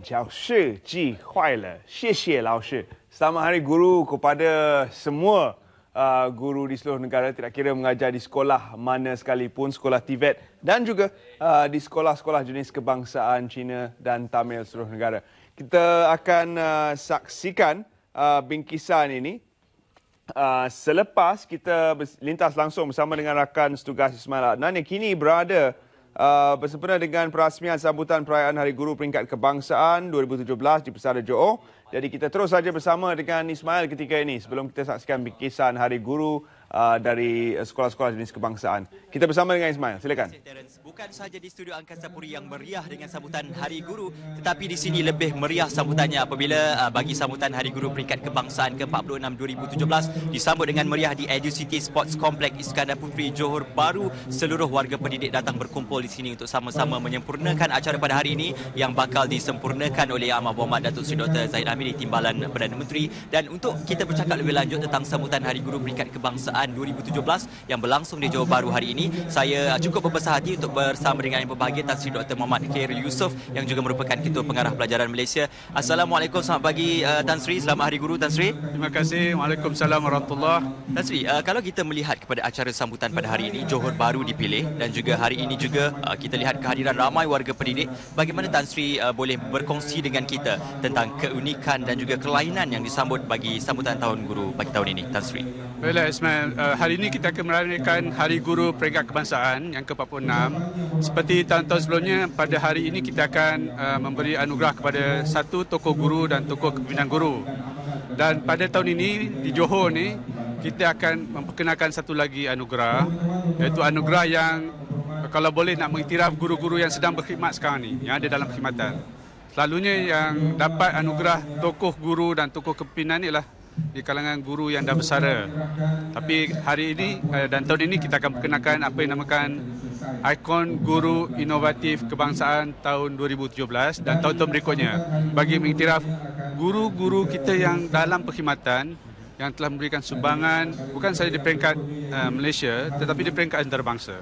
教室记坏了，谢谢老师. Selamat Hari Guru kepada semua guru di seluruh negara, tidak kira mengajar di sekolah mana sekalipun, sekolah TVET dan juga di sekolah-sekolah jenis kebangsaan Cina dan Tamil seluruh negara. Kita akan saksikan bingkisan ini selepas kita lintas langsung bersama dengan rakan setugas Ismail Adnan yang kini berada bersempena dengan perasmian sambutan perayaan Hari Guru Peringkat Kebangsaan 2017 di Pesara Johor. Jadi kita terus saja bersama dengan Ismail ketika ini sebelum kita saksikan bingkisan Hari Guru dari sekolah-sekolah jenis kebangsaan. Kita bersama dengan Ismail, silakan. Bukan sahaja di studio Angkasa Puri yang meriah dengan sambutan Hari Guru, tetapi di sini lebih meriah sambutannya apabila bagi sambutan Hari Guru Peringkat Kebangsaan ke-46 2017 disambut dengan meriah di EduCity Sports Complex Iskandar Puteri Johor Bahru. Seluruh warga pendidik datang berkumpul di sini untuk sama-sama menyempurnakan acara pada hari ini yang bakal disempurnakan oleh Yang Amat Berhormat Datuk Seri Dr. Zahid Hamid di Timbalan Perdana Menteri. Dan untuk kita bercakap lebih lanjut tentang sambutan Hari Guru Peringkat Kebangsaan 2017 yang berlangsung di Johor Bahru hari ini, saya cukup berbesar hati untuk bersama dengan yang berbahagia Tan Sri Dr. Muhammad Khairul Yusof yang juga merupakan Ketua Pengarah Pelajaran Malaysia. Assalamualaikum, selamat pagi Tan Sri, selamat Hari Guru Tan Sri. Terima kasih. Waalaikumsalam warahmatullahi. Tan Sri, kalau kita melihat kepada acara sambutan pada hari ini, Johor Bahru dipilih dan juga hari ini juga kita lihat kehadiran ramai warga pendidik. Bagaimana Tan Sri boleh berkongsi dengan kita tentang keunikan dan juga kelainan yang disambut bagi sambutan Tahun Guru bagi tahun ini, Tan Sri? Baiklah Ismail, hari ini kita akan merayakan Hari Guru Peringkat Kebangsaan yang ke-46. Seperti tahun-tahun sebelumnya, pada hari ini kita akan memberi anugerah kepada satu tokoh guru dan tokoh kepimpinan guru. Dan pada tahun ini di Johor ni kita akan memperkenalkan satu lagi anugerah, iaitu anugerah yang kalau boleh nak mengiktiraf guru-guru yang sedang berkhidmat sekarang ni, yang ada dalam perkhidmatan. Selalunya yang dapat anugerah tokoh guru dan tokoh kepimpinan ni lah di kalangan guru yang dah bersara. Tapi hari ini dan tahun ini kita akan perkenalkan apa yang dinamakan Ikon Guru Inovatif Kebangsaan tahun 2017 dan tahun-tahun berikutnya bagi mengiktiraf guru-guru kita yang dalam perkhidmatan yang telah memberikan sumbangan bukan sahaja di peringkat Malaysia tetapi di peringkat antarabangsa.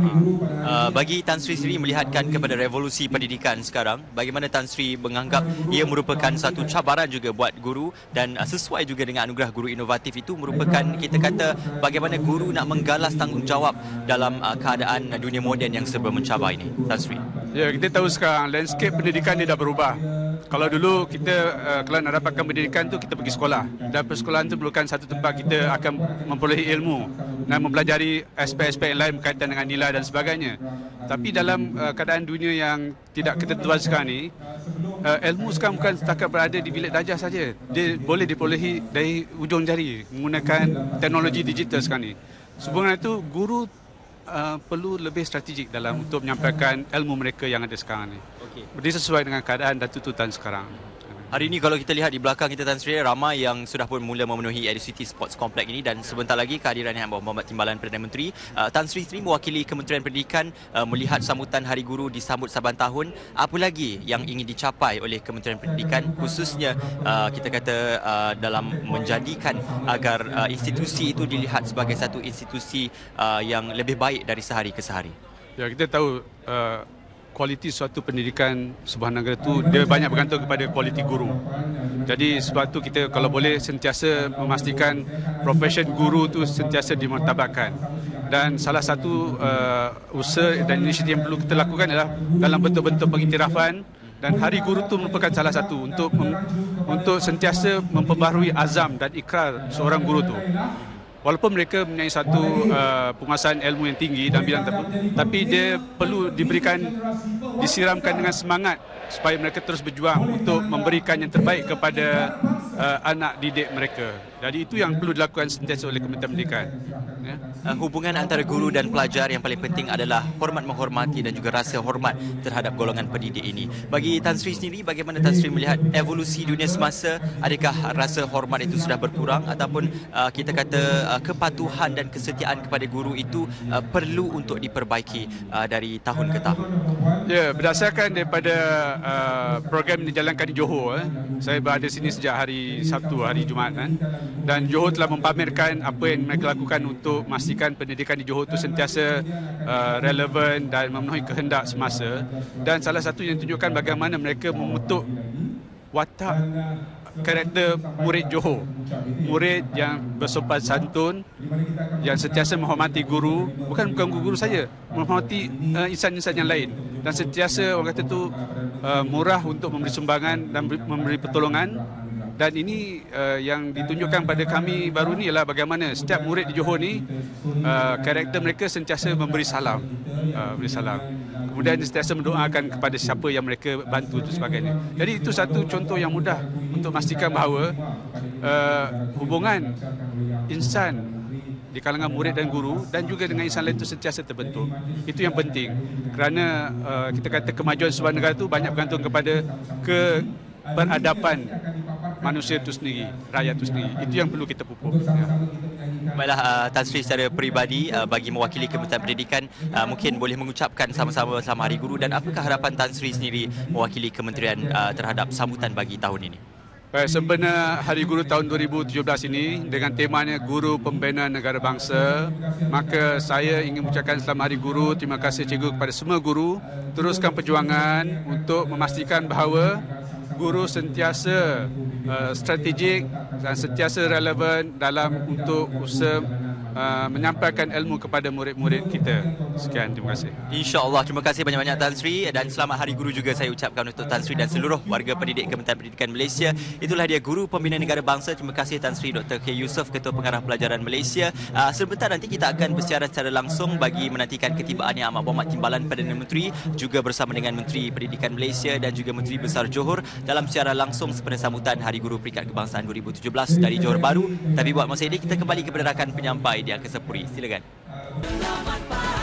Bagi Tan Sri sendiri melihatkan kepada revolusi pendidikan sekarang, bagaimana Tan Sri menganggap ia merupakan satu cabaran juga buat guru dan sesuai juga dengan anugerah guru inovatif itu merupakan kita kata bagaimana guru nak menggalas tanggungjawab dalam keadaan dunia moden yang serba mencabar ini, Tan Sri? Ya, kita tahu sekarang landscape pendidikan dia dah berubah. Kalau dulu kita kalau nak dapatkan pendidikan tu kita pergi sekolah. Dan persekolahan tu merupakan satu tempat kita akan memperolehi ilmu dan mempelajari aspek-aspek yang lain berkaitan dengan nilai dan sebagainya. Tapi dalam keadaan dunia yang tidak ketentuan sekarang ni, ilmu sekarang bukan setakat berada di bilik darjah saja. Dia boleh diperolehi dari ujung jari menggunakan teknologi digital sekarang ni. Sehubungan itu guru perlu lebih strategik dalam untuk menyampaikan ilmu mereka yang ada sekarang ni. Dia sesuai dengan keadaan dan tuntutan sekarang. Hari ini kalau kita lihat di belakang kita Tan Sri, ramai yang sudah pun mula memenuhi EduCity Sports Complex ini dan sebentar lagi kehadiran Yang Berhormat Timbalan Perdana Menteri. Tan Sri sendiri mewakili Kementerian Pendidikan melihat sambutan Hari Guru disambut saban tahun. Apa lagi yang ingin dicapai oleh Kementerian Pendidikan khususnya kita kata dalam menjadikan agar institusi itu dilihat sebagai satu institusi yang lebih baik dari sehari ke sehari? Ya, kita tahu kualiti suatu pendidikan sebuah negara itu dia banyak bergantung kepada kualiti guru. Jadi sebab tu kita kalau boleh sentiasa memastikan profession guru tu sentiasa dimartabatkan. Dan salah satu usaha dan inisiatif yang perlu kita lakukan adalah dalam bentuk-bentuk pengiktirafan, dan Hari Guru itu merupakan salah satu untuk sentiasa memperbaharui azam dan ikrar seorang guru tu. Walaupun mereka mempunyai satu penguasaan ilmu yang tinggi dalam bidang tersebut, tapi dia perlu disiramkan dengan semangat supaya mereka terus berjuang untuk memberikan yang terbaik kepada anak didik mereka. Jadi itu yang perlu dilakukan sentiasa oleh Kementerian Pendidikan. Ya. Hubungan antara guru dan pelajar yang paling penting adalah hormat menghormati dan juga rasa hormat terhadap golongan pendidik ini. Bagi Tan Sri sendiri, bagaimana Tan Sri melihat evolusi dunia semasa? Adakah rasa hormat itu sudah berkurang ataupun kita kata kepatuhan dan kesetiaan kepada guru itu perlu untuk diperbaiki dari tahun ke tahun? Ya, berdasarkan daripada program yang dijalankan di Johor, saya berada di sini sejak hari Sabtu, hari Jumaat dan Johor telah mempamerkan apa yang mereka lakukan untuk memastikan pendidikan di Johor itu sentiasa relevan dan memenuhi kehendak semasa. Dan salah satu yang tunjukkan bagaimana mereka mengutuk watak karakter murid Johor. Murid yang bersopan santun, yang sentiasa menghormati guru, bukan guru saja, menghormati insan-insan yang lain, dan sentiasa orang kata tu murah untuk memberi sumbangan dan memberi pertolongan. Dan ini yang ditunjukkan pada kami baru ni ialah bagaimana setiap murid di Johor ni karakter mereka sentiasa memberi salam, kemudian sentiasa mendoakan kepada siapa yang mereka bantu dan sebagainya. Jadi itu satu contoh yang mudah untuk memastikan bahawa hubungan insan di kalangan murid dan guru dan juga dengan insan lain itu sentiasa terbentuk. Itu yang penting, kerana kita kata kemajuan sebuah negara itu banyak bergantung kepada keberadaban manusia itu sendiri, rakyat itu sendiri. Itu yang perlu kita pupuk. Ya. Baiklah, Tan Sri secara peribadi bagi mewakili Kementerian Pendidikan, mungkin boleh mengucapkan sama-sama selamat Hari Guru, dan apakah harapan Tan Sri sendiri mewakili Kementerian terhadap sambutan bagi tahun ini? Baik, sempena Hari Guru tahun 2017 ini dengan temanya Guru Pembina Negara Bangsa, maka saya ingin mengucapkan selamat Hari Guru. Terima kasih cikgu kepada semua guru. Teruskan perjuangan untuk memastikan bahawa guru sentiasa strategik dan sentiasa relevan dalam untuk usaha menyampaikan ilmu kepada murid-murid kita. Sekian, terima kasih. InsyaAllah, terima kasih banyak-banyak Tan Sri, dan selamat Hari Guru juga saya ucapkan untuk Tan Sri dan seluruh warga pendidik Kementerian Pendidikan Malaysia. Itulah dia Guru Pembina Negara Bangsa. Terima kasih Tan Sri Dr. K. Yusof, Ketua Pengarah Pelajaran Malaysia. Sebentar nanti kita akan bersiaran secara langsung bagi menantikan ketibaan Yang Amat Berhormat Timbalan Perdana Menteri, juga bersama dengan Menteri Pendidikan Malaysia dan juga Menteri Besar Johor dalam siaran langsung sempena sambutan Hari Guru Peringkat Kebangsaan 2017 dari Johor Bahru. Tapi buat masa ini kita kembali kepada rakan penyampai di Angkasa Puri. Silakan.